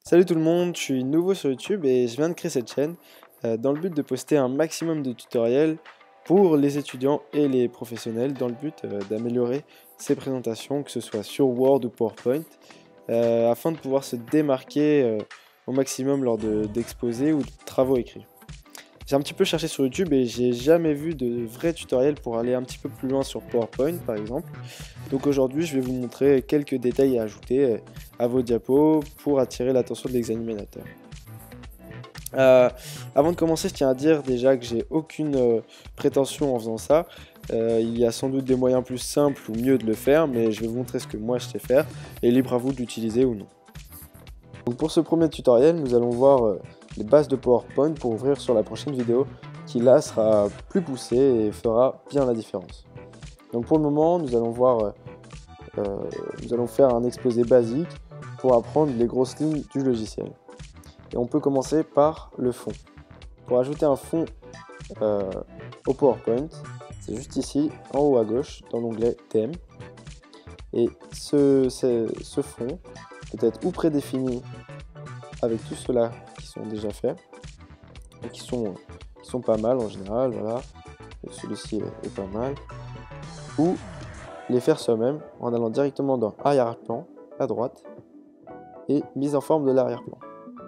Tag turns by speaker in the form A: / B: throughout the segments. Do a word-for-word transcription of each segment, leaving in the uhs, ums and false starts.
A: Salut tout le monde, je suis nouveau sur YouTube et je viens de créer cette chaîne euh, dans le but de poster un maximum de tutoriels pour les étudiants et les professionnels dans le but euh, d'améliorer ces présentations, que ce soit sur Word ou PowerPoint, euh, afin de pouvoir se démarquer euh, au maximum lors d'exposés ou de travaux écrits. J'ai un petit peu cherché sur YouTube et j'ai jamais vu de vrais tutoriels pour aller un petit peu plus loin sur PowerPoint par exemple. Donc aujourd'hui je vais vous montrer quelques détails à ajouter à vos diapos pour attirer l'attention de l'examinateur. Euh, avant de commencer, je tiens à dire déjà que j'ai aucune euh, prétention en faisant ça. Euh, il y a sans doute des moyens plus simples ou mieux de le faire, mais je vais vous montrer ce que moi je sais faire et libre à vous de l'utiliser ou non. Donc pour ce premier tutoriel, nous allons voir euh, les bases de PowerPoint pour ouvrir sur la prochaine vidéo qui là sera plus poussée et fera bien la différence. Donc pour le moment, nous allons voir, euh, euh, nous allons faire un exposé basique pour apprendre les grosses lignes du logiciel. Et on peut commencer par le fond. Pour ajouter un fond euh, au PowerPoint, c'est juste ici, en haut à gauche, dans l'onglet Thème. Et ce, ce fond peut être ou prédéfini avec tous ceux-là qui sont déjà faits, et qui sont, qui sont pas mal en général, voilà. Celui-ci est, est pas mal. Ou les faire soi-même en allant directement dans arrière-plan, à droite, et mise en forme de l'arrière-plan.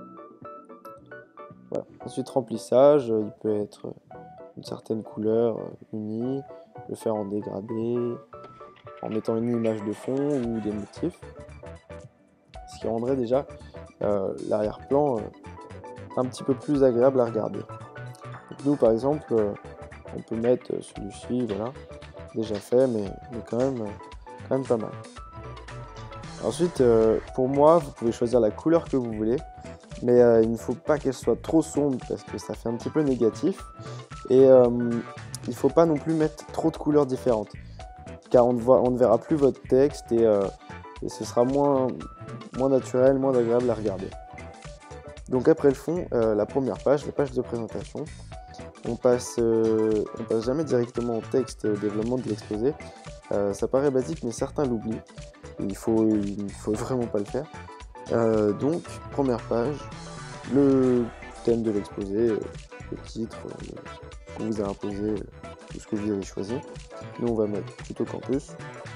A: Voilà. Ensuite, remplissage, il peut être une certaine couleur unie, le faire en dégradé, en mettant une image de fond ou des motifs, ce qui rendrait déjà euh, l'arrière-plan euh, un petit peu plus agréable à regarder. Donc nous, par exemple, euh, on peut mettre celui-ci, voilà, déjà fait, mais, mais quand, même, quand même pas mal. Ensuite, euh, pour moi, vous pouvez choisir la couleur que vous voulez, mais euh, il ne faut pas qu'elle soit trop sombre parce que ça fait un petit peu négatif. Et euh, il ne faut pas non plus mettre trop de couleurs différentes, car on ne, voit, on ne verra plus votre texte et, euh, et ce sera moins, moins naturel, moins agréable à regarder. Donc après le fond, euh, la première page, la page de présentation, on passe, euh, on passe jamais directement au texte et au développement de l'exposé. Euh, ça paraît basique, mais certains l'oublient. Il faut, il faut vraiment pas le faire. Euh, donc, première page, le thème de l'exposé, euh, le titre, euh, qu'on vous a imposé, euh, tout ce que vous avez choisi. Nous, on va mettre plutôt campus.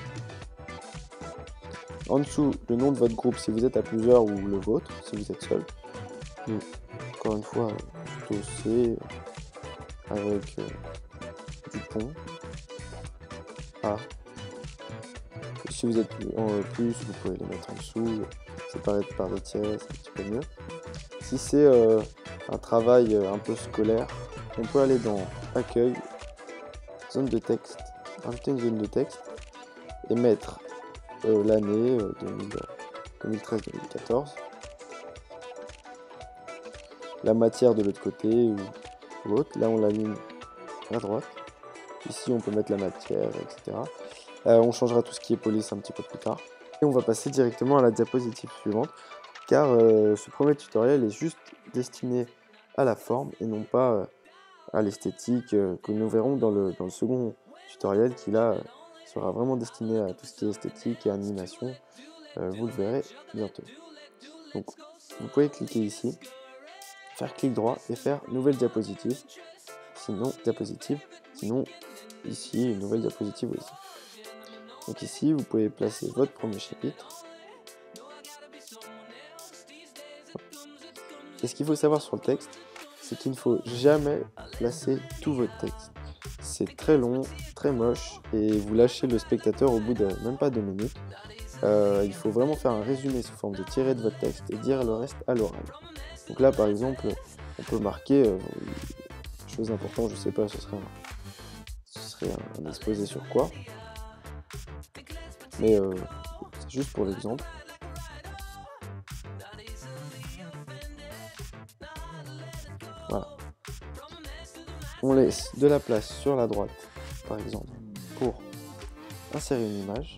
A: En dessous, le nom de votre groupe si vous êtes à plusieurs ou le vôtre si vous êtes seul. Nous, encore une fois, plutôt C avec euh, du pont. A. Si vous êtes en plus, vous pouvez les mettre en dessous, séparés par des tiers, c'est un petit peu mieux. Si c'est euh, un travail un peu scolaire, on peut aller dans Accueil, Zone de texte, rajouter une zone de texte et mettre euh, l'année euh, deux mille treize deux mille quatorze, la matière de l'autre côté ou, ou autre. Là on la ligne à droite. Ici on peut mettre la matière, et cetera. Euh, on changera tout ce qui est police un petit peu plus tard. Et on va passer directement à la diapositive suivante, car euh, ce premier tutoriel est juste destiné à la forme et non pas euh, à l'esthétique euh, que nous verrons dans le, dans le second tutoriel qui là euh, sera vraiment destiné à tout ce qui est esthétique et animation. Euh, vous le verrez bientôt. Donc vous pouvez cliquer ici, faire clic droit et faire nouvelle diapositive, sinon diapositive, sinon ici une nouvelle diapositive aussi. Donc ici, vous pouvez placer votre premier chapitre. Et ce qu'il faut savoir sur le texte, c'est qu'il ne faut jamais placer tout votre texte. C'est très long, très moche, et vous lâchez le spectateur au bout de même pas deux minutes. Euh, il faut vraiment faire un résumé sous forme de tiré de votre texte et dire le reste à l'oral. Donc là, par exemple, on peut marquer, euh, chose importante, je sais pas, ce serait un, ce serait un, un exposé sur quoi. Mais euh, c'est juste pour l'exemple. Voilà. On laisse de la place sur la droite, par exemple, pour insérer une image.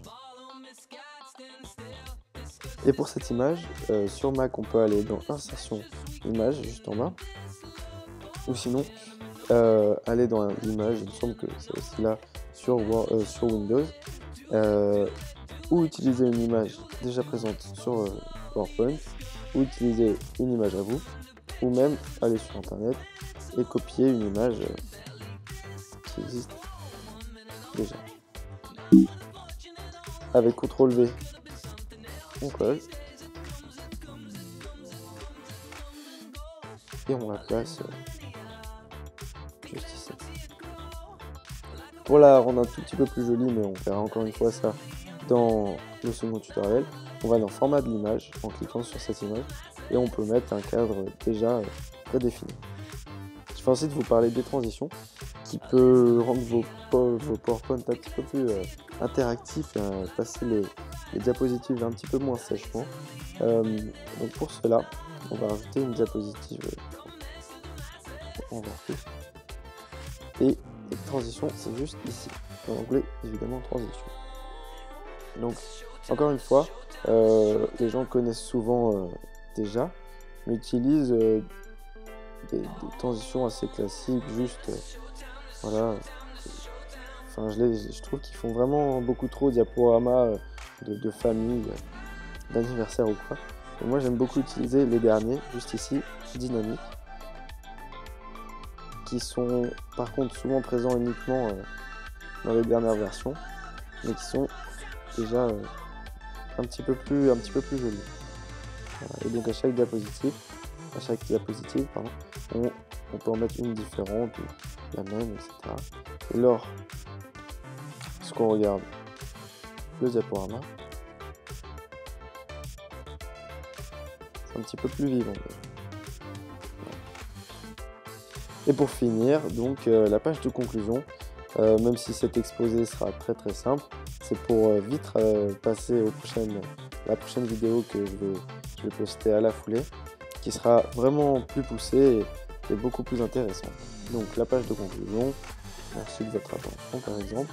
A: Et pour cette image, euh, sur Mac, on peut aller dans Insertion, Image, juste en bas. Ou sinon, euh, aller dans l'image, il me semble que c'est aussi là, sur, euh, sur Windows. Euh, ou utiliser une image déjà présente sur euh, PowerPoint ou utiliser une image à vous, ou même aller sur internet et copier une image euh, qui existe déjà. Avec contrôle V, on colle et on la place euh, juste ici. Pour la rendre un tout petit peu plus jolie, mais on verra encore une fois ça dans le second tutoriel, on va dans format de l'image en cliquant sur cette image et on peut mettre un cadre déjà prédéfini. Je vais ensuite vous parler des transitions qui peut rendre vos, vos PowerPoint un petit peu plus euh, interactifs et euh, passer les, les diapositives un petit peu moins sèchement. Euh, donc pour cela, on va rajouter une diapositive en vert plus. Et les transitions, c'est juste ici. En anglais, évidemment, transition. Donc, encore une fois, euh, les gens connaissent souvent euh, déjà, mais utilisent euh, des, des transitions assez classiques, juste, euh, voilà. Enfin, je, les, je trouve qu'ils font vraiment beaucoup trop de diaporamas euh, de, de famille, euh, d'anniversaire ou quoi. Et moi, j'aime beaucoup utiliser les derniers, juste ici, dynamiques, qui sont par contre souvent présents uniquement euh, dans les dernières versions, mais qui sont déjà euh, un petit peu plus un petit peu plus jolis. Voilà. Et donc à chaque diapositive, à chaque diapositive, pardon, on, on peut en mettre une différente, ou la même, et cetera. Et lors ce qu'on regarde le diaporama, c'est un petit peu plus vivant. Et pour finir, donc euh, la page de conclusion, euh, même si cet exposé sera très très simple, c'est pour euh, vite euh, passer aux prochaines, la prochaine vidéo que je vais, je vais poster à la foulée, qui sera vraiment plus poussée et, et beaucoup plus intéressante. Donc la page de conclusion, merci de votre attention par exemple.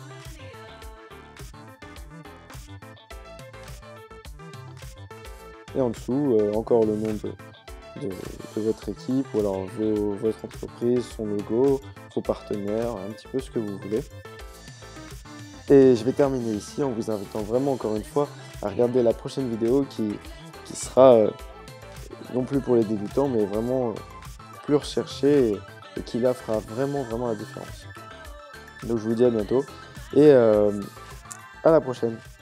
A: Et en dessous, euh, encore le nom de... De, de votre équipe, ou alors vos, votre entreprise, son logo, vos partenaires, un petit peu ce que vous voulez. Et je vais terminer ici en vous invitant vraiment encore une fois à regarder la prochaine vidéo qui, qui sera euh, non plus pour les débutants, mais vraiment euh, plus recherchée et, et qui là fera vraiment vraiment la différence. Donc je vous dis à bientôt et euh, à la prochaine.